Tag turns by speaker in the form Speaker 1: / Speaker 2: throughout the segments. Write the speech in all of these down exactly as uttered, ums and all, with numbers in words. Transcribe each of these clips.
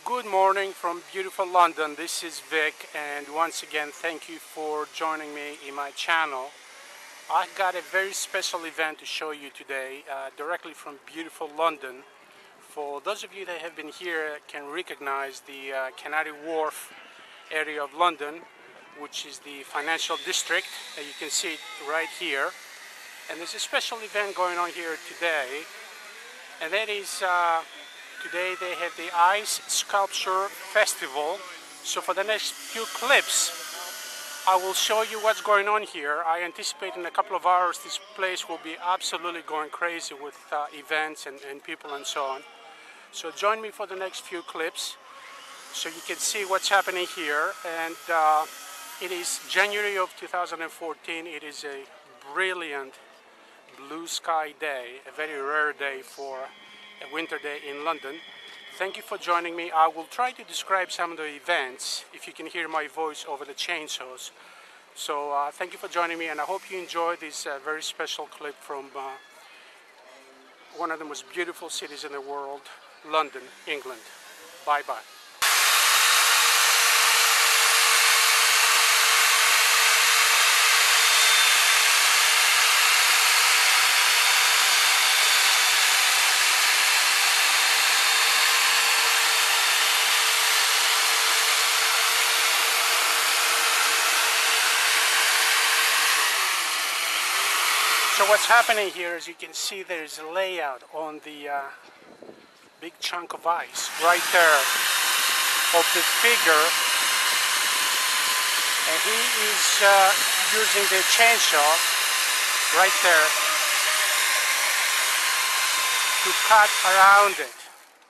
Speaker 1: Good morning from beautiful London. This is Vic, and once again thank you for joining me in my channel. I've got a very special event to show you today, uh, directly from beautiful London. For those of you that have been here can recognize the uh, Canary Wharf area of London, which is the financial district, and you can see it right here. And there's a special event going on here today, and that is uh, today they have the Ice Sculpting Festival. So for the next few clips I will show you what's going on here. I anticipate in a couple of hours this place will be absolutely going crazy with uh, events and, and people and so on. So join me for the next few clips so you can see what's happening here. And uh, it is January of two thousand fourteen. It is a brilliant blue sky day, a very rare day for a winter day in London. Thank you for joining me. I will try to describe some of the events if you can hear my voice over the chainsaws. So uh, thank you for joining me, and I hope you enjoy this uh, very special clip from uh, one of the most beautiful cities in the world, London, England. Bye bye. So what's happening here is you can see there's a layout on the uh, big chunk of ice right there of the figure, and he is uh, using the chainsaw right there to cut around it.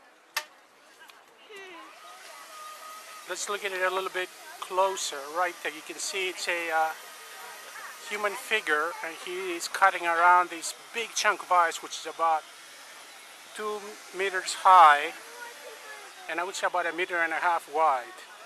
Speaker 1: Let's look at it a little bit closer. Right there you can see it's a uh, human figure, and he is cutting around this big chunk of ice, which is about two meters high and I would say about a meter and a half wide.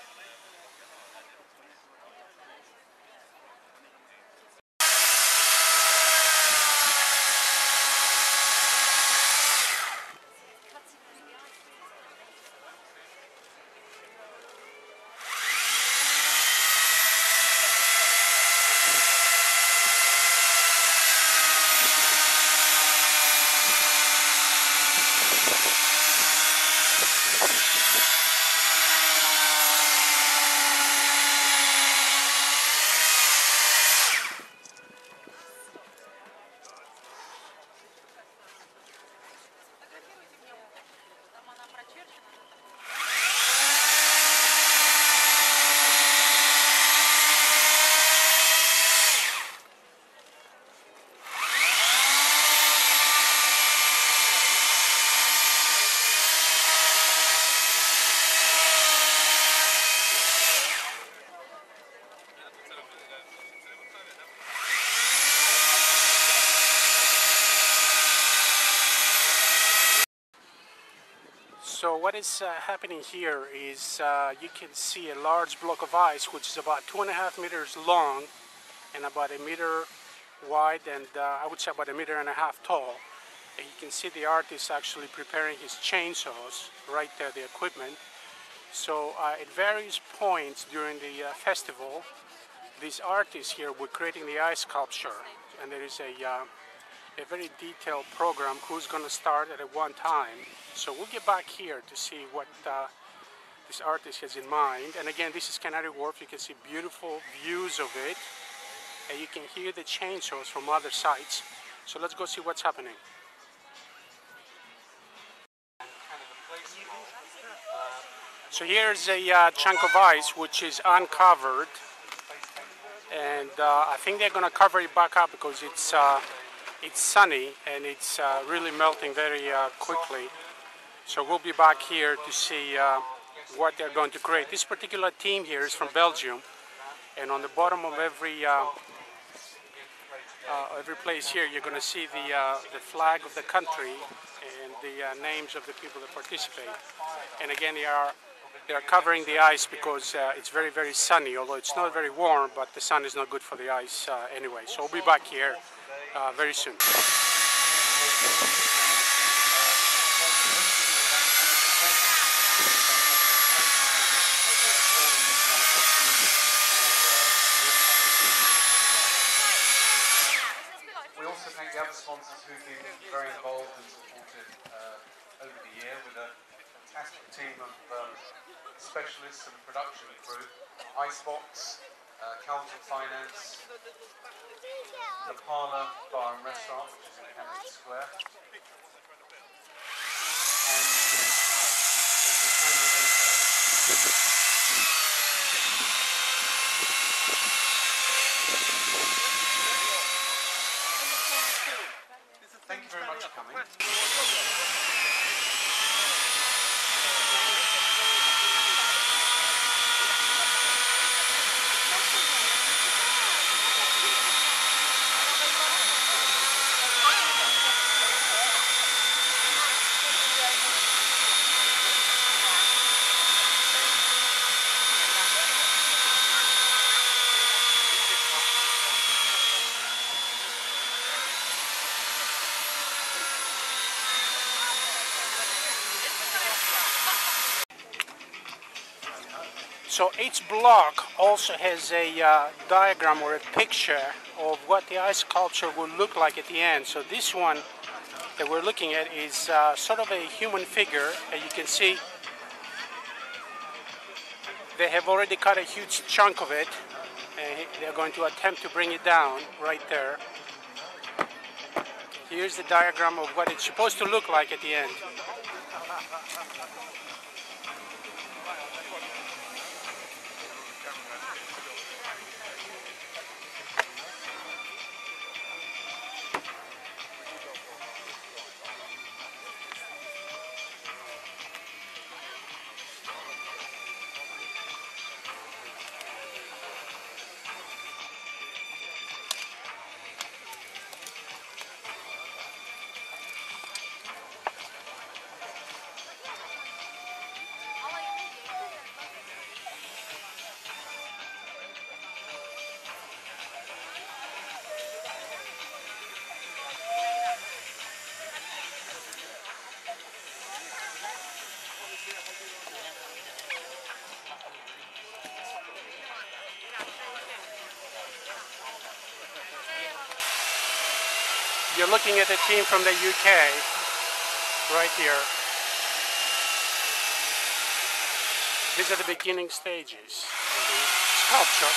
Speaker 1: So what is uh, happening here is uh, you can see a large block of ice which is about two and a half meters long and about a meter wide, and uh, I would say about a meter and a half tall. And you can see the artist actually preparing his chainsaws right there, the equipment. So uh, at various points during the uh, festival, these artists here were creating the ice sculpture, and there is a uh, a very detailed program who's going to start at one time. So we'll get back here to see what uh, this artist has in mind. And again, this is Canary Wharf. You can see beautiful views of it, and you can hear the chainsaws from other sites. So let's go see what's happening. So here's a uh, chunk of ice which is uncovered, and uh, I think they're going to cover it back up because it's uh, it's sunny and it's uh, really melting very uh, quickly. So we'll be back here to see uh, what they're going to create. This particular team here is from Belgium, and on the bottom of every uh, uh, every place here you're going to see the uh, the flag of the country and the uh, names of the people that participate. And again, they are they are covering the ice because uh, it's very very sunny, although it's not very warm, but the sun is not good for the ice uh, anyway. So we'll be back here uh, very soon. sponsors who've been very involved and supported uh, over the year with a fantastic team of um, specialists and production crew. Icebox, uh, Calton Finance, the Parlour Bar and Restaurant, which is in Canary Square, and the Canary Hotel. Thank you very much for coming. So each block also has a uh, diagram or a picture of what the ice sculpture will look like at the end. So this one that we're looking at is uh, sort of a human figure. As you can see, they have already cut a huge chunk of it, and they're going to attempt to bring it down right there. Here's the diagram of what it's supposed to look like at the end. You're looking at the team from the U K right here. These are the beginning stages of the sculpture.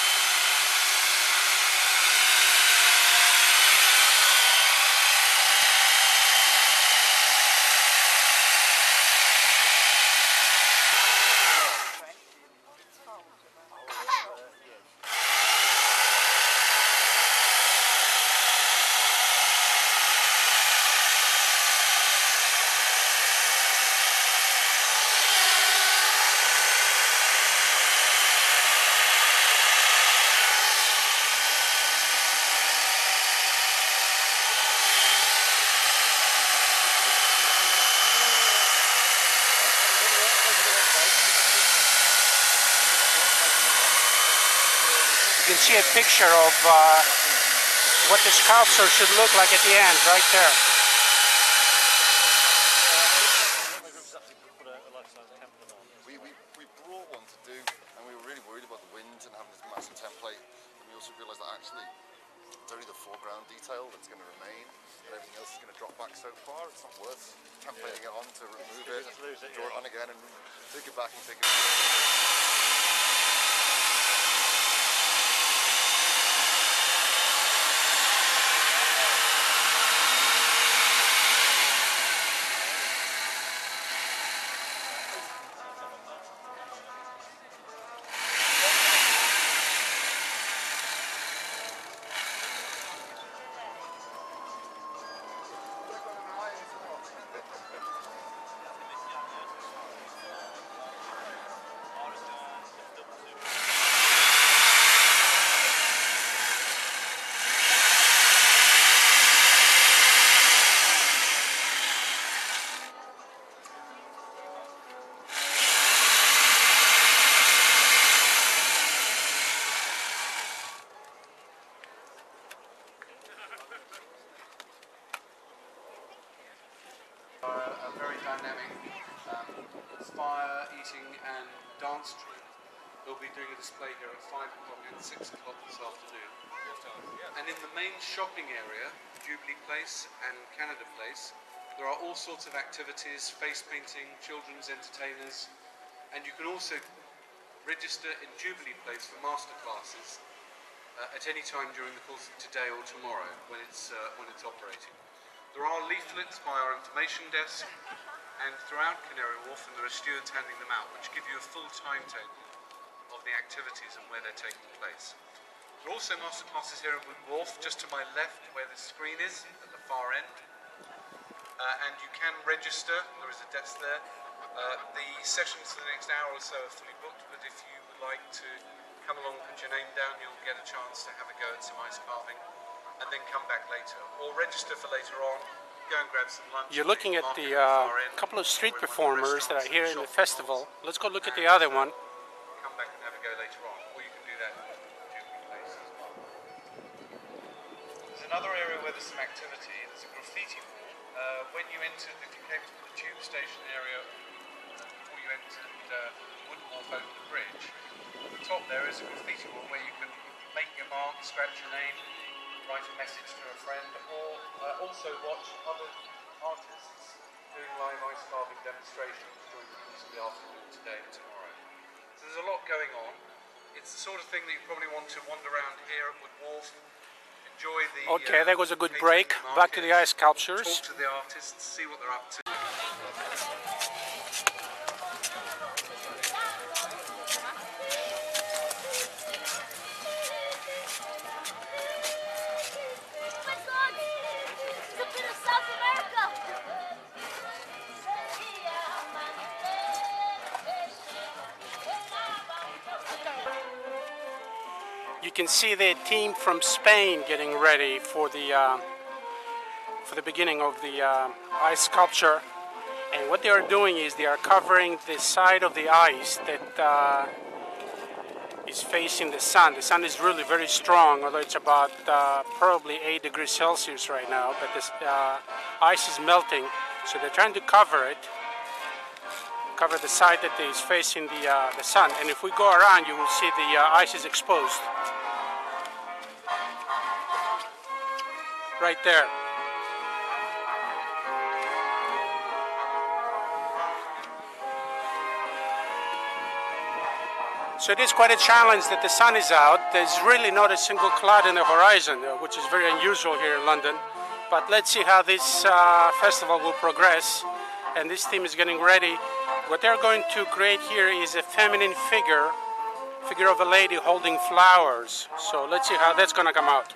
Speaker 1: You can see a picture of uh, what the sculpture should look like at the end, right there.
Speaker 2: We, we, we brought one to do, and we were really worried about the wind and having this massive template. And we also realised that actually it's only the foreground detail that's going to remain, and everything else is going to drop back so far. It's not worth templating yeah. it on to remove it, lose it, draw yeah. it on again, and take it back and take it. A very dynamic um, fire, eating and dance troupe.
Speaker 3: they'll be doing a display here at five o'clock and six o'clock this afternoon. And in the main shopping area, Jubilee Place and Canada Place, there are all sorts of activities, face painting, children's entertainers, and you can also register in Jubilee Place for masterclasses uh, at any time during the course of today or tomorrow when it's, uh, when it's operating. There are leaflets by our information desk and throughout Canary Wharf, and there are stewards handing them out, which give you a full timetable of the activities and where they're taking place. There are also masterclasses here at Wood Wharf, just to my left where the screen is, at the far end. Uh, and you can register, there is a desk there. Uh, the sessions for the next hour or so are fully booked, but if you would like to come along, put your name down, you'll get a chance to have a go at some ice carving, and then come back later. Or register for later on, go and grab some lunch.
Speaker 1: You're looking at the uh, couple of street performers that are here in the festival. Let's go look at the other one.
Speaker 3: Come back and have a go later on, or you can do that at Jubilee Place as well. There's another area where there's some activity. There's a graffiti wall. Uh, when you entered, if you came to the tube station area, before you entered uh, Wood Wharf over the bridge, at the top there is a graffiti wall where you can make your mark, scratch your name, write a message to a friend, or uh, also watch other artists doing live ice carving demonstrations during the course of the afternoon today and tomorrow. So there's a lot going on. It's the sort of thing that you probably want to wander around here at Wood Wharf. Enjoy the,
Speaker 1: okay,
Speaker 3: uh,
Speaker 1: that was a good break. Back to the ice sculptures.
Speaker 3: Talk to the artists, see what they're up to.
Speaker 1: You can see the team from Spain getting ready for the uh, for the beginning of the uh, ice sculpture, and what they are doing is they are covering the side of the ice that uh, is facing the sun. The sun is really very strong, although it's about uh, probably eight degrees Celsius right now, but this uh, ice is melting, so they're trying to cover it, cover the side that is facing the, uh, the sun. And if we go around, you will see the uh, ice is exposed. Right there. So it is quite a challenge that the sun is out. There's really not a single cloud in the horizon, uh, which is very unusual here in London. But let's see how this uh, festival will progress. And this team is getting ready. What they're going to create here is a feminine figure, figure of a lady holding flowers. So let's see how that's going to come out.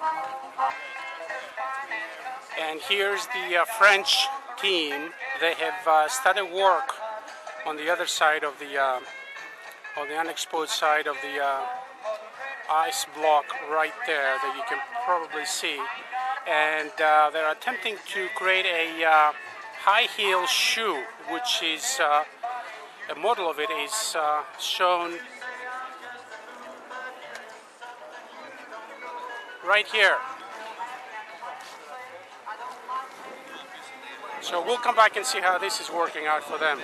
Speaker 1: And here's the uh, French team. They have uh, started work on the other side of the, uh, on the unexposed side of the uh, ice block right there that you can probably see. And uh, they're attempting to create a uh, high heel shoe, which is uh, a model of it is uh, shown right here. So we'll come back and see how this is working out for them.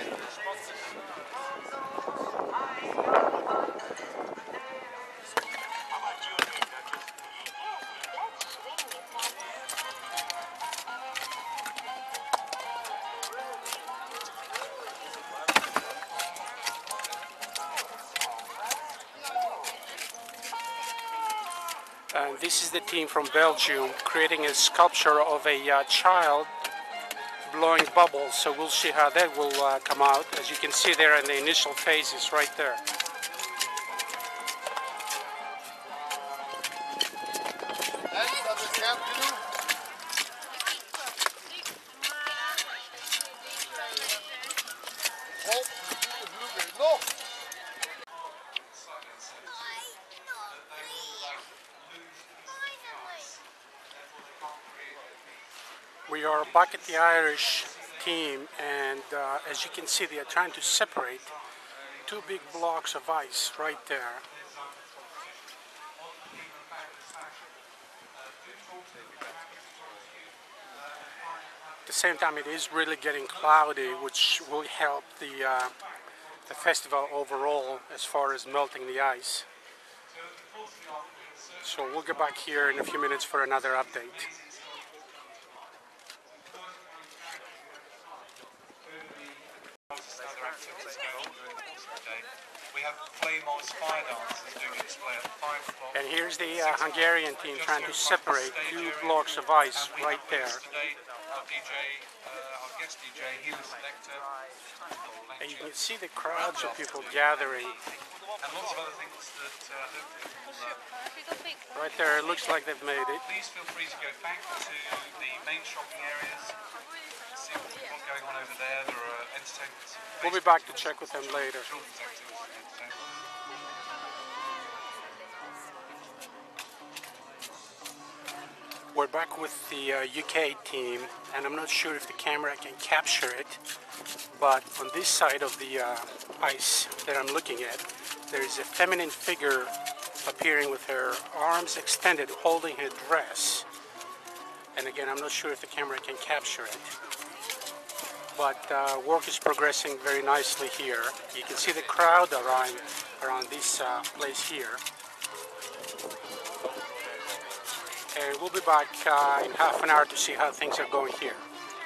Speaker 1: And this is the team from Belgium creating a sculpture of a uh, child blowing bubbles, so we'll see how that will uh, come out. As you can see there in the initial phases right there. We are back at the Irish team, and uh, as you can see, they are trying to separate two big blocks of ice right there. At the same time, it is really getting cloudy, which will help the, uh, the festival overall as far as melting the ice. So we'll get back here in a few minutes for another update.
Speaker 3: We have flame on fire dancers doing a display at five o'clock.
Speaker 1: And here's the uh, Hungarian team trying to separate two blocks of ice right there.
Speaker 3: Today, our D J, uh, our guest D J, he was selector.
Speaker 1: And you can see the crowds of people gathering.
Speaker 3: And lots of other things that uh, hopefully will, uh,
Speaker 1: right there, it looks like they've made it.
Speaker 3: please feel free to go back to the main shopping areas, see what we've got going on over there. There are entertainments.
Speaker 1: We'll be back to check with them later.
Speaker 3: Children's activities and entertainment.
Speaker 1: We're back with the uh, U K team, and I'm not sure if the camera can capture it, but on this side of the uh, ice that I'm looking at, there is a feminine figure appearing with her arms extended, holding her dress. And again, I'm not sure if the camera can capture it, but uh, work is progressing very nicely here. You can see the crowd around, around this uh, place here. And we'll be back uh, in half an hour to see how things are going here.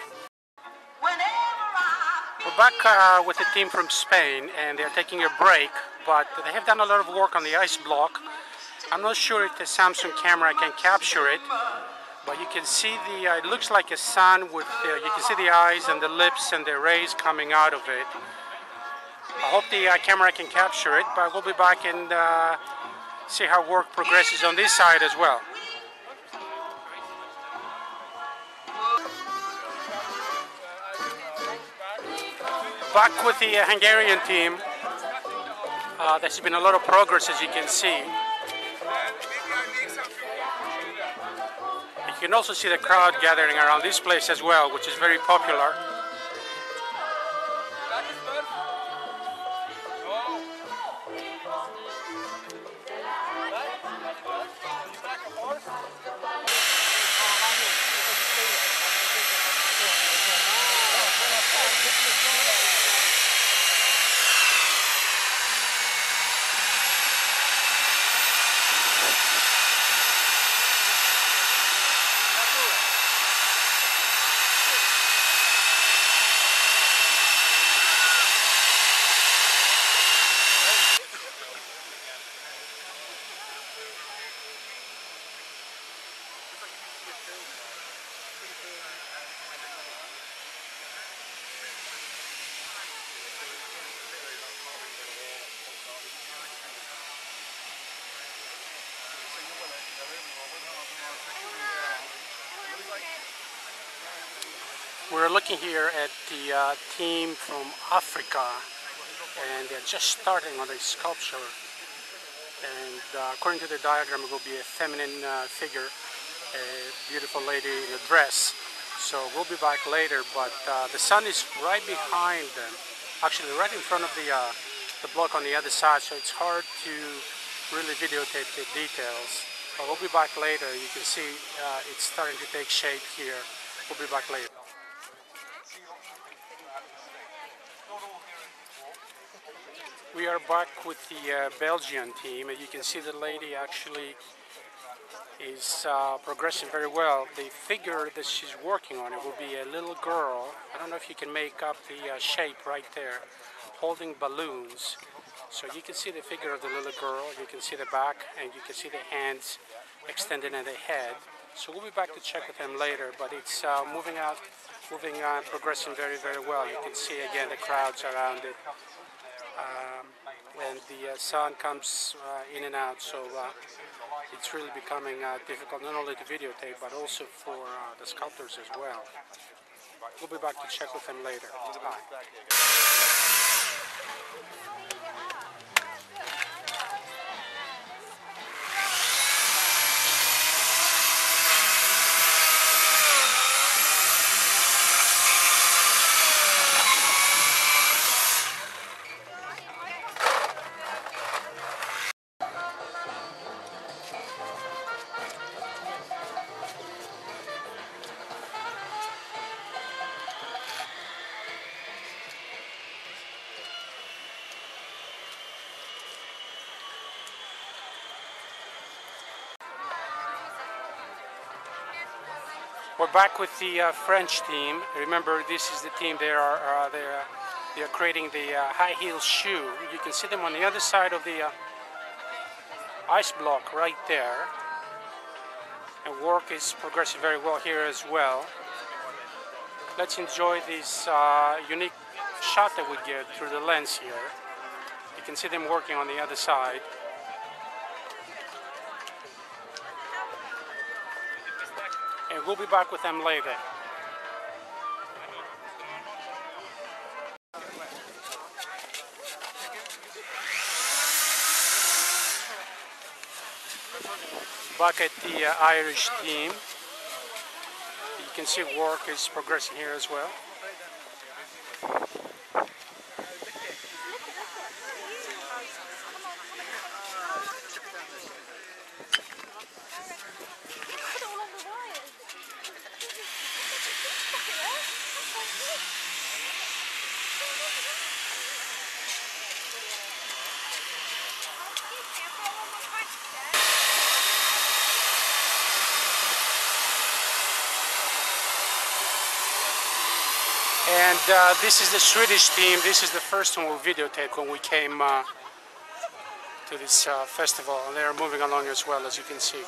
Speaker 1: We're back uh, with the team from Spain, and they're taking a break, but they have done a lot of work on the ice block. I'm not sure if the Samsung camera can capture it, but you can see the, uh, it looks like a sun with, uh, you can see the eyes and the lips and the rays coming out of it. I hope the uh, camera can capture it, but we'll be back and uh, see how work progresses on this side as well. Back with the uh, Hungarian team. Uh, there's been a lot of progress, as you can see. You can also see the crowd gathering around this place as well, which is very popular. We're looking here at the uh, team from Africa, and they're just starting on a sculpture. And uh, according to the diagram, it will be a feminine uh, figure, a beautiful lady in a dress. So we'll be back later, but uh, the sun is right behind them, actually right in front of the, uh, the block on the other side, so it's hard to really videotape the details. But we'll be back later. You can see uh, it's starting to take shape here. We'll be back later. We are back with the uh, Belgian team, and you can see the lady actually is uh, progressing very well. The figure that she's working on, it will be a little girl. I don't know if you can make up the uh, shape right there, holding balloons. So you can see the figure of the little girl, you can see the back, and you can see the hands extended and the head. So we'll be back to check with them later, but it's uh, moving out, moving on, progressing very, very well. You can see again the crowds around it. Um, and the uh, sun comes uh, in and out, so uh, it's really becoming uh, difficult not only to videotape but also for uh, the sculptors as well. We'll be back to check with them later. Bye. We're back with the uh, French team. Remember, this is the team. They are uh, they are they are creating the uh, high heel shoe. You can see them on the other side of the uh, ice block right there. And work is progressing very well here as well. Let's enjoy this uh, unique shot that we get through the lens here. You can see them working on the other side. And we'll be back with them later. Back at the uh, Irish team. You can see work is progressing here as well. And uh, this is the Swedish team. This is the first one we videotaped when we came uh, to this uh, festival. And they are moving along as well, as you can see.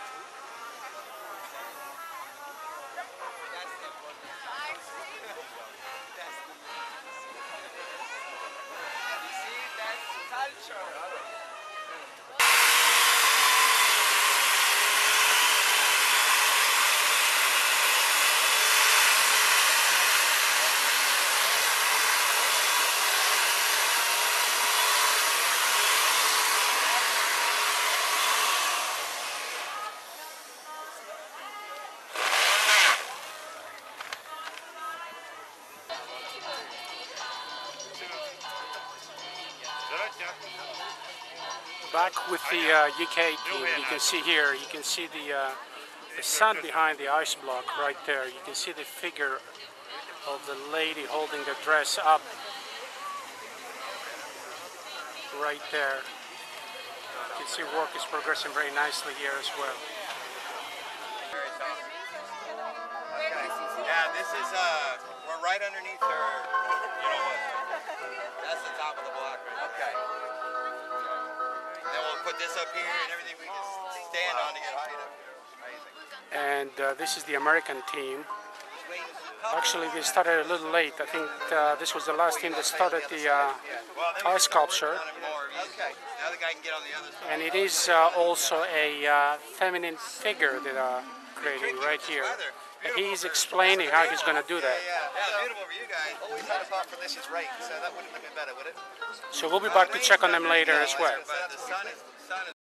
Speaker 1: Back with the uh, U K team, you can see here, you can see the, uh, the sun behind the ice block right there. You can see the figure of the lady holding the dress up right there. You can see work is progressing very nicely here as well.
Speaker 4: Yeah, this is, uh, we're right underneath her, you know what, that's the top of the block right there. Okay. Then we'll put this up here and everything we can stand on to get height up here.
Speaker 1: And uh, this is the American team. Actually, they started a little late. I think uh, this was the last team that started the uh, ice sculpture. And it is uh, also a uh, feminine figure that are creating right here. And he's explaining how he's going to do that.
Speaker 4: Yeah, beautiful for you guys. Always had a thought for this is right, so that wouldn't have been better, would it?
Speaker 1: So we'll be back to check on them later as well.
Speaker 4: The sun is, the sun is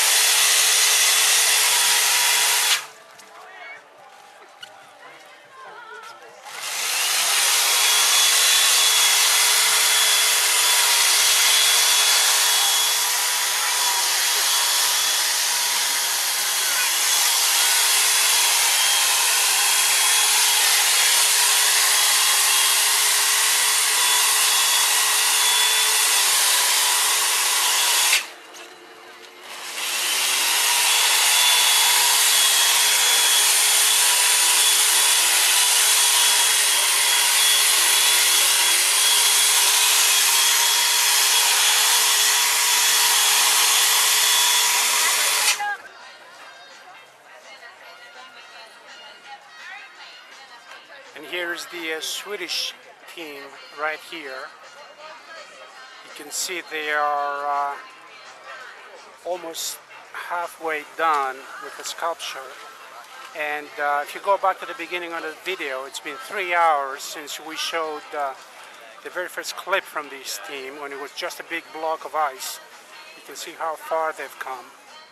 Speaker 1: And here's the uh, Swedish team right here. You can see they are uh, almost halfway done with the sculpture. And uh, if you go back to the beginning of the video, it's been three hours since we showed uh, the very first clip from this team when it was just a big block of ice. You can see how far they've come.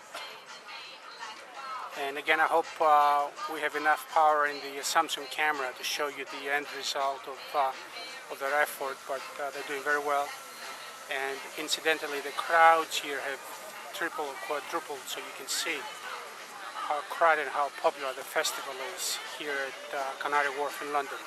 Speaker 1: And again, I hope uh, we have enough power in the Samsung camera to show you the end result of, uh, of their effort, but uh, they're doing very well. And incidentally, the crowds here have tripled, quadrupled, so you can see how crowded and how popular the festival is here at uh, Canary Wharf in London.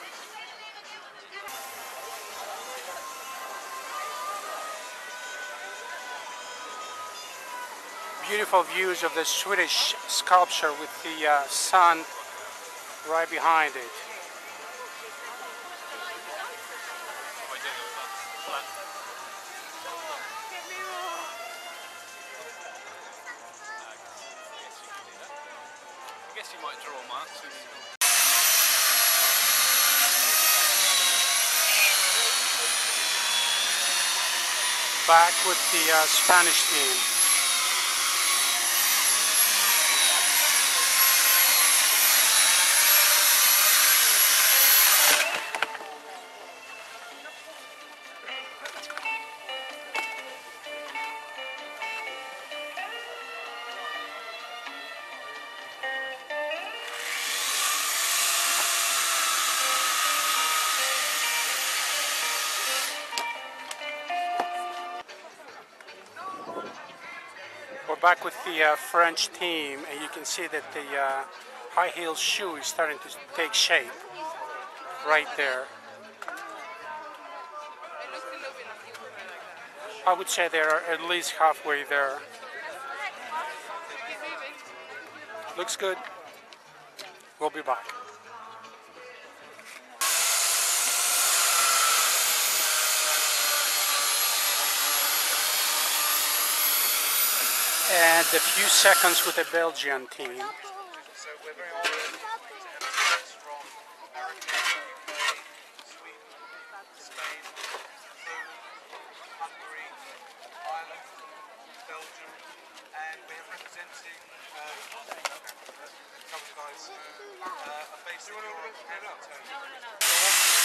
Speaker 1: Beautiful views of the Swedish sculpture with the uh, sun right behind it.
Speaker 5: I guess you might draw marks.
Speaker 1: Back with the uh, Spanish team. We're back with the uh, French team, and you can see that the uh, high heel shoe is starting to take shape right there. I would say they're at least halfway there. Looks good. We'll be back. And a few seconds with the Belgian team.
Speaker 3: So we're very honoured to have visitors from America, U K, Sweden, Spain, Poland, Hungary, Ireland, Belgium, and we're representing uh, a couple of guys uh, are based in Europe and in Turkey.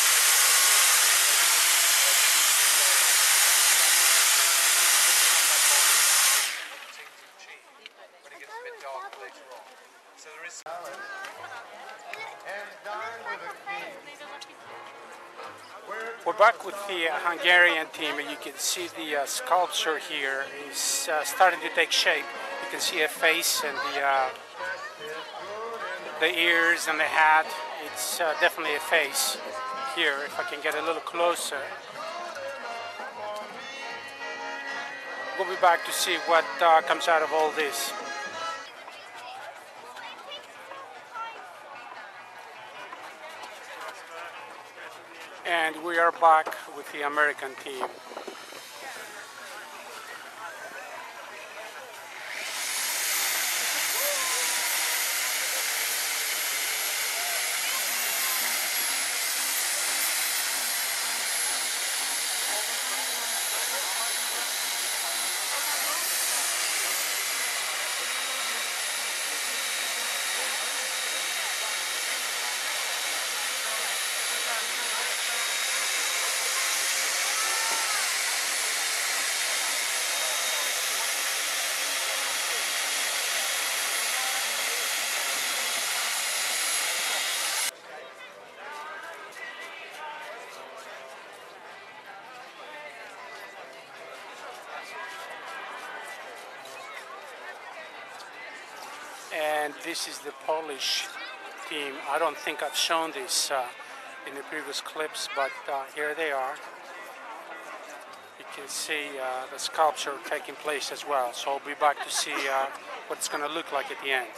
Speaker 3: When it gets a bit darker later on. So there is
Speaker 1: We're back with the uh, Hungarian team, and you can see the uh, sculpture here is uh, starting to take shape. You can see a face and the uh, the ears and the hat. It's uh, definitely a face here. If I can get a little closer, we'll be back to see what uh, comes out of all this. And we are back with the American team. And this is the Polish team. I don't think I've shown this uh, in the previous clips, but uh, here they are. You can see uh, the sculpture taking place as well. So I'll be back to see uh, what it's going to look like at the end.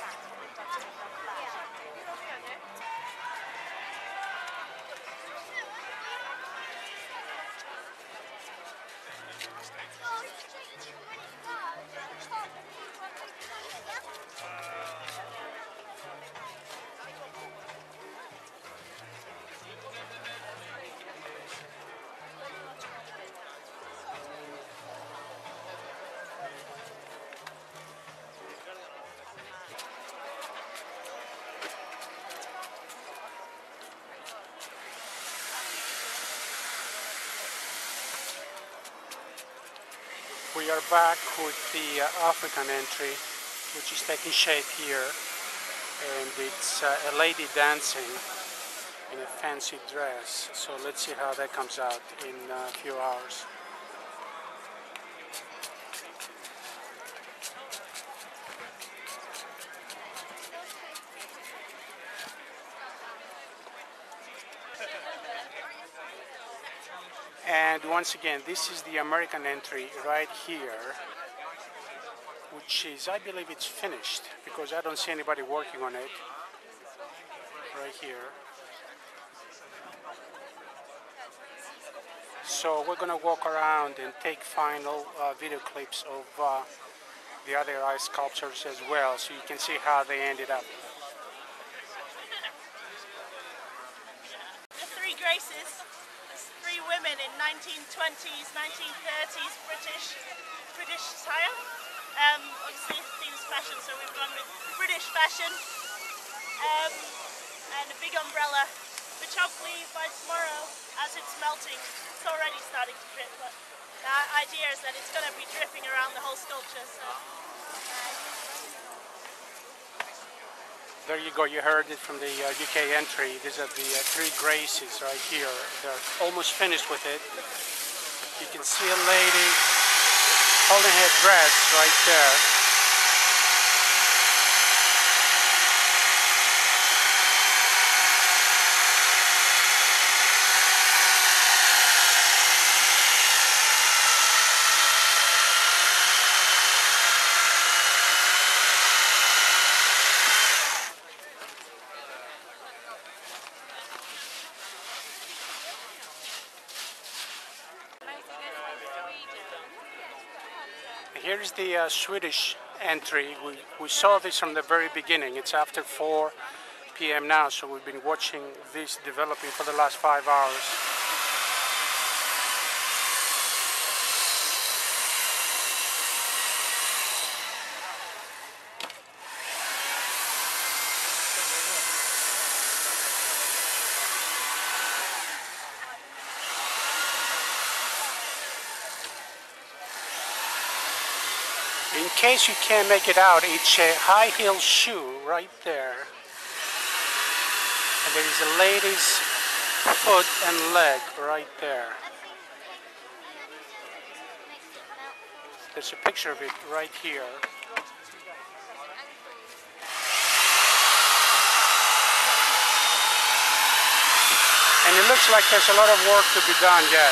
Speaker 1: We are back with the uh, African entry, which is taking shape here, and it's uh, a lady dancing in a fancy dress. So let's see how that comes out in a few hours. And once again, this is the American entry right here, which is, I believe it's finished, because I don't see anybody working on it. right here. So we're gonna walk around and take final uh, video clips of uh, the other ice sculptures as well, so you can see how they ended up.
Speaker 6: The Three Graces, three women in nineteen twenties, nineteen thirties British British style. Um, obviously the theme is fashion, so we've gone with British fashion. Um, and a big umbrella, which hopefully by tomorrow, as it's melting, it's already starting to drip, but the idea is that it's going to be dripping around the whole sculpture. So.
Speaker 1: There you go, you heard it from the uh, U K entry. These are the uh, Three Graces right here. They're almost finished with it. You can see a lady holding her dress right there. Here's the uh, Swedish entry. We, we saw this from the very beginning. It's after four p m now, so we've been watching this developing for the last five hours. In case you can't make it out, it's a high heel shoe right there. And there is a lady's foot and leg right there. There's a picture of it right here. And it looks like there's a lot of work to be done yet.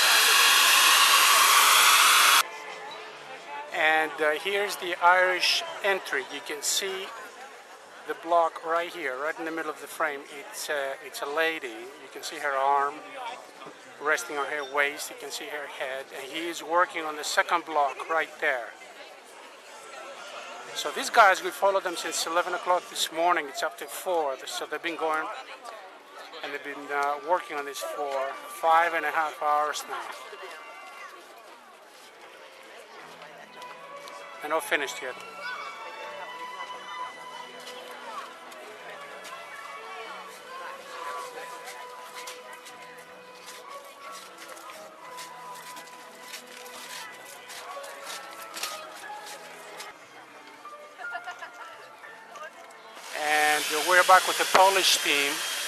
Speaker 1: And uh, here's the Irish entry. You can see the block right here, right in the middle of the frame. It's a, it's a lady. You can see her arm resting on her waist. You can see her head. And he is working on the second block right there. So these guys, we followed them since eleven o'clock this morning. It's up to four. So they've been going and they've been uh, working on this for five and a half hours now. They're not finished yet. And we're back with the Polish team.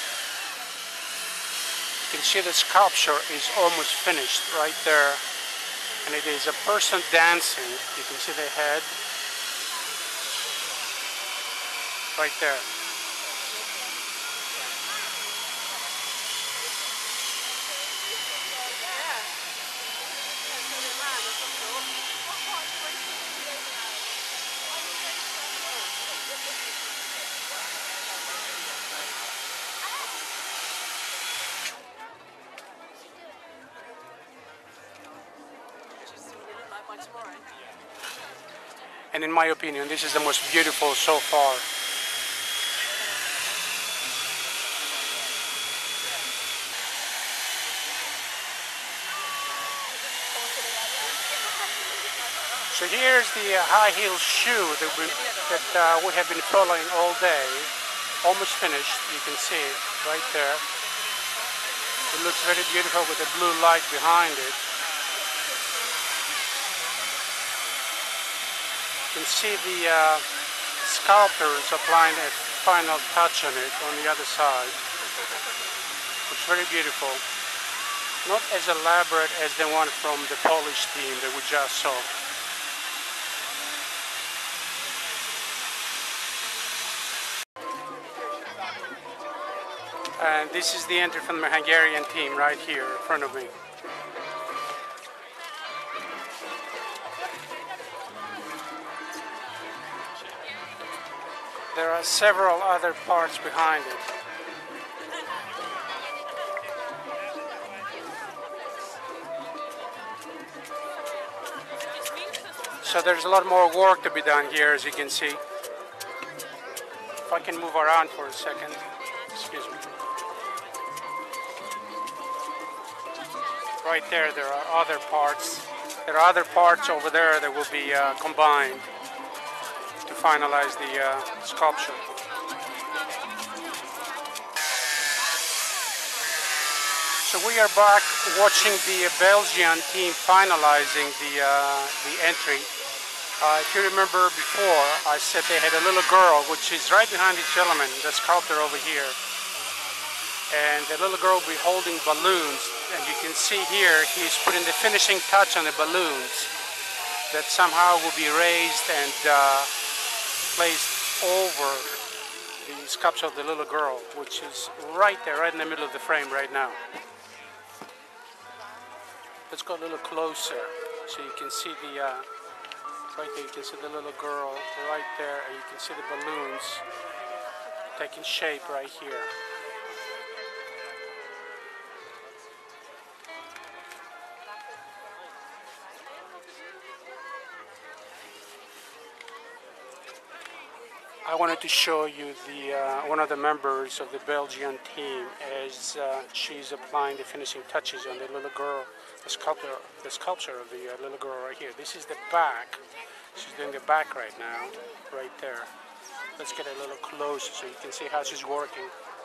Speaker 1: You can see the sculpture is almost finished right there. And it is a person dancing. You can see the head right there. And in my opinion, this is the most beautiful so far. So here's the uh, high heel shoe that, we, that uh, we have been following all day. Almost finished, you can see it right there. It looks very beautiful with the blue light behind it. You can see the uh, sculptors applying a final touch on it on the other side. It's very beautiful. Not as elaborate as the one from the Polish team that we just saw. And this is the entry from the Hungarian team right here in front of me. There are several other parts behind it. So there's a lot more work to be done here, as you can see. If I can move around for a second, excuse me. Right there, there are other parts. There are other parts over there that will be uh, combined to finalize the uh, sculpture. So we are back watching the Belgian team finalizing the, uh, the entry. Uh, if you remember before, I said they had a little girl, which is right behind this gentleman, the sculptor over here. And the little girl will be holding balloons. And you can see here, he's putting the finishing touch on the balloons that somehow will be raised and uh, placed over the sculpture of the little girl, which is right there, right in the middle of the frame right now. Let's go a little closer so you can see the uh, right there, you can see the little girl right there, and you can see the balloons taking shape right here. I wanted to show you the uh, one of the members of the Belgian team as uh, she's applying the finishing touches on the little girl, the sculpture, the sculpture of the uh, little girl right here. This is the back. She's doing the back right now, right there. Let's get a little closer so you can see how she's working.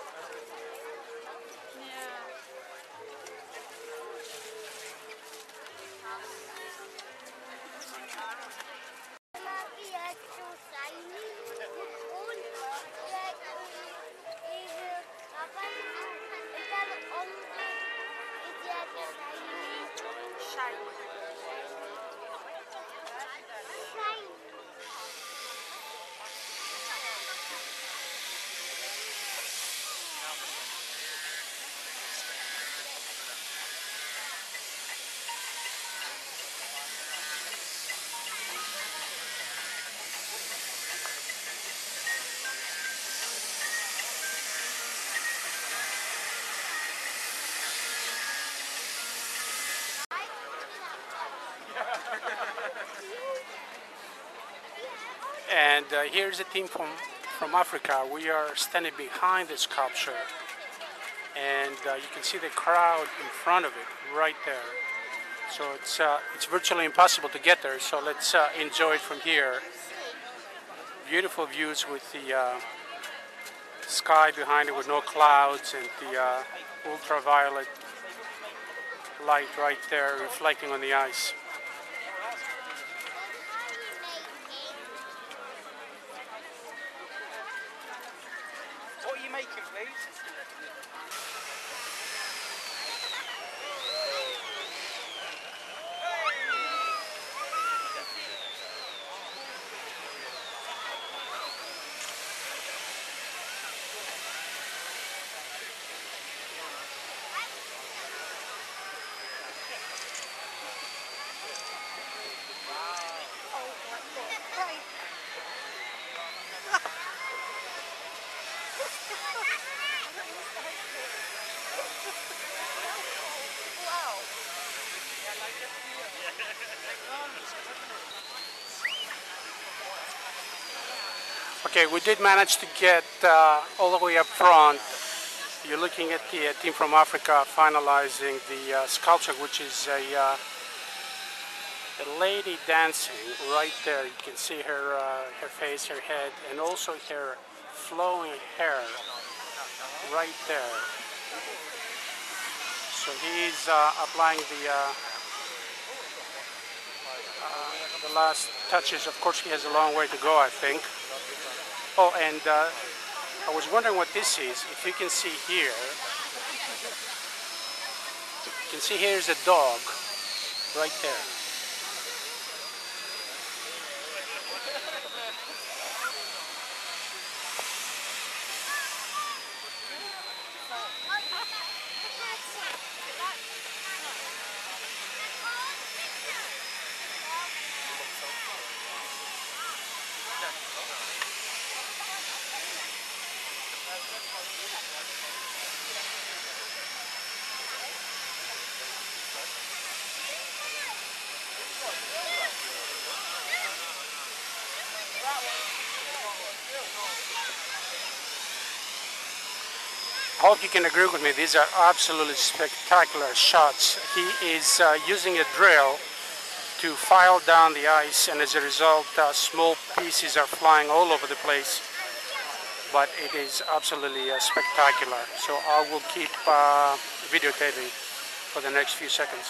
Speaker 1: And uh, here's a team from, from Africa. We are standing behind the sculpture, and uh, you can see the crowd in front of it right there. So it's, uh, it's virtually impossible to get there, so let's uh, enjoy it from here. Beautiful views with the uh, sky behind it with no clouds, and the uh, ultraviolet light right there reflecting on the ice.
Speaker 5: What are you making, please?
Speaker 1: Okay, we did manage to get uh, all the way up front. You're looking at the uh, team from Africa finalizing the uh, sculpture, which is a, uh, a lady dancing right there. You can see her, uh, her face, her head, and also her flowing hair right there. So he's uh, applying the, uh, uh, the last touches. Of course, he has a long way to go, I think. Oh, and uh, I was wondering what this is. If you can see here, you can see here's a dog right there. hope you can agree with me, these are absolutely spectacular shots. He is uh, using a drill to file down the ice, and as a result uh, small pieces are flying all over the place, but it is absolutely uh, spectacular. So I will keep uh, videotaping for the next few seconds.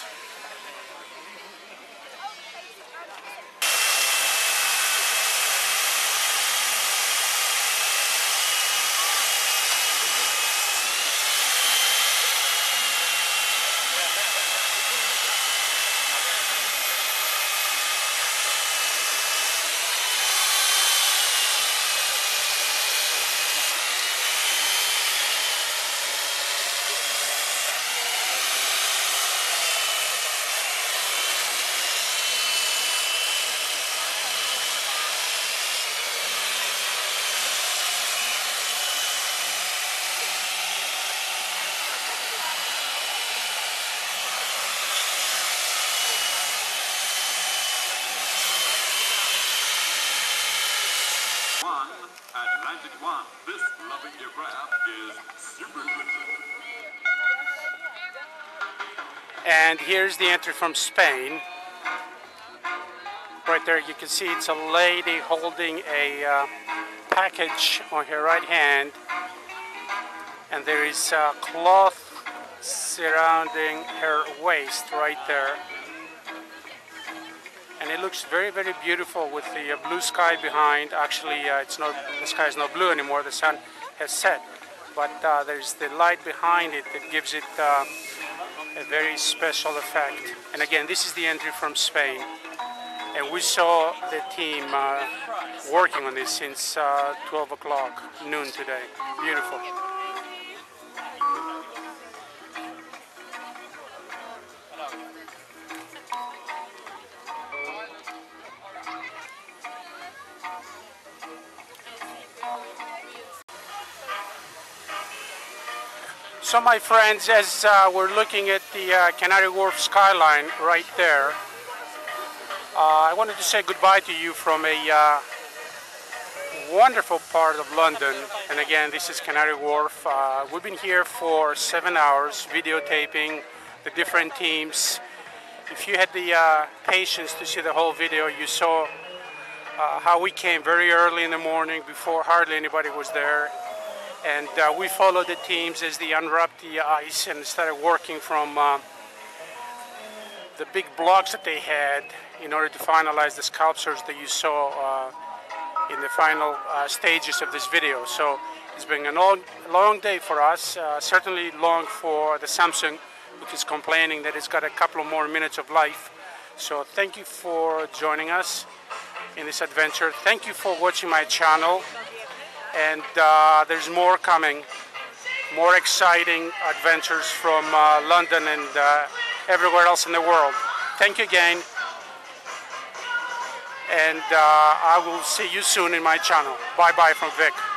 Speaker 7: Atlantic One. This lovely aircraft is super good.
Speaker 1: And here's the entry from Spain. Right there you can see it's a lady holding a uh, package on her right hand, and there is uh, cloth surrounding her waist right there. And it looks very, very beautiful with the uh, blue sky behind. Actually, uh, it's not, the sky is not blue anymore, the sun has set. But uh, there's the light behind it that gives it uh, a very special effect. And again, this is the entry from Spain. And we saw the team uh, working on this since uh, twelve o'clock, noon today. Beautiful. So my friends, as uh, we're looking at the uh, Canary Wharf skyline right there, uh, I wanted to say goodbye to you from a uh, wonderful part of London. And again, this is Canary Wharf. Uh, we've been here for seven hours videotaping the different teams. If you had the uh, patience to see the whole video, you saw uh, how we came very early in the morning before hardly anybody was there. And uh, we followed the teams as they unwrapped the ice and started working from uh, the big blocks that they had in order to finalize the sculptures that you saw uh, in the final uh, stages of this video. So it's been a long, long day for us, uh, certainly long for the Samsung, which is complaining that it's got a couple of more minutes of life. So thank you for joining us in this adventure. Thank you for watching my channel. And uh, there's more coming, more exciting adventures from uh, London and uh, everywhere else in the world. Thank you again, and uh, I will see you soon in my channel. Bye bye from Vic.